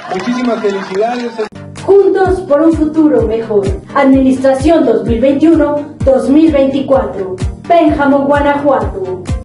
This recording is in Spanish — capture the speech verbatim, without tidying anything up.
Muchísimas felicidades. Juntos por un futuro mejor. Administración dos mil veintiuno dos mil veinticuatro. Pénjamo, Guanajuato.